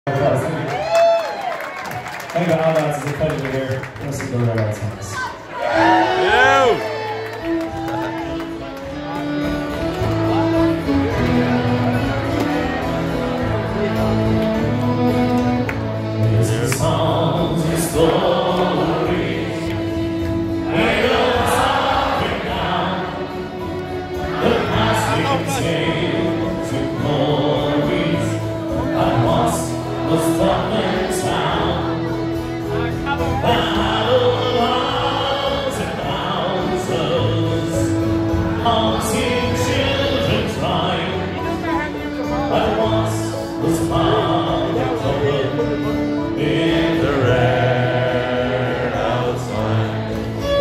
Thank you, Auld. It's a pleasure to hear most of the red lights on this. Songs and stories, made us up and down. The past tales to glories that once was Dublin town. Battle of arms and houses, haunting children's mind that once was found in Dublin. In the red outside,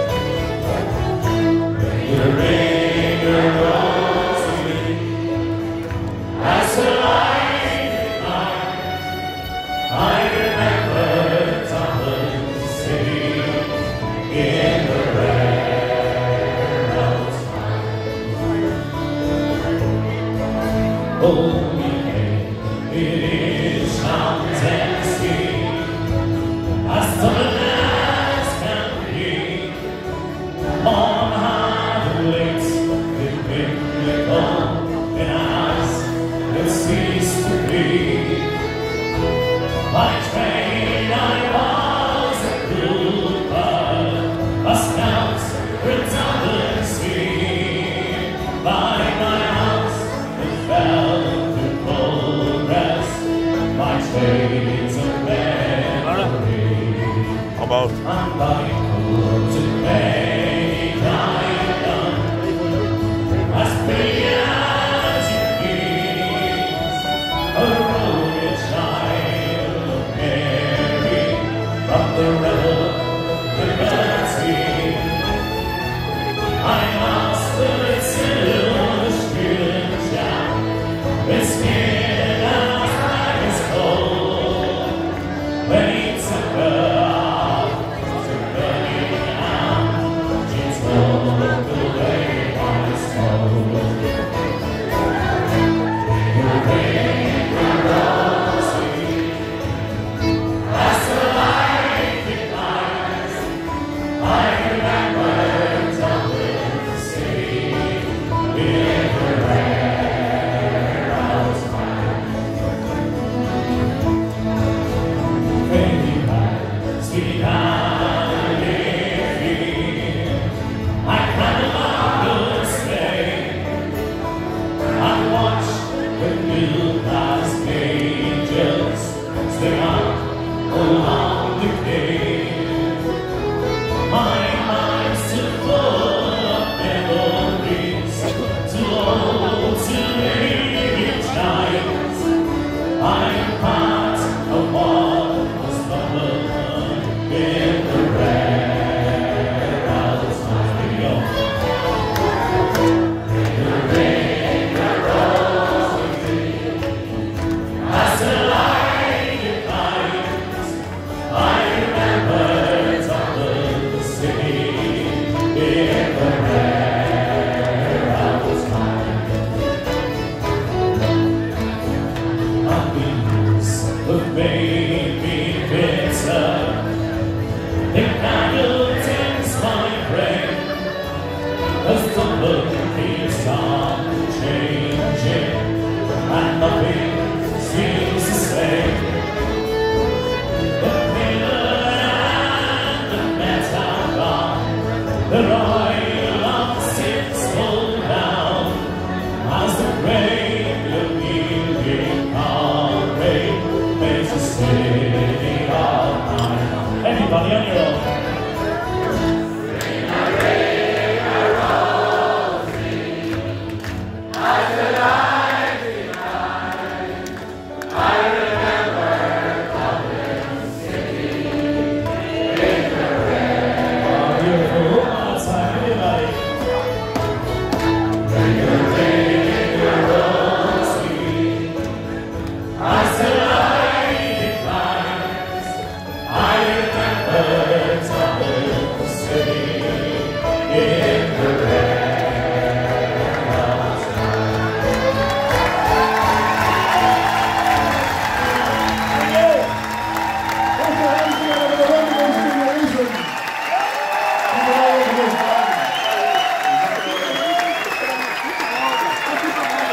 the ringer rose to me as the light declined. I remember Dublin city in the red outside. Oh, it is mountain sea. As Dubliners can be, on high the lakes, it biblical, and as it ceased to be. By train I was a Cooper, a scout redundancy. By my house it fell to progress, my trades of memory. About. I'm buying clothes and many diamond, as pretty as you please. A royal child of Mary, from the rebel liberty. I mastered it till the spirit jam, its skin as black as coal. When he took her the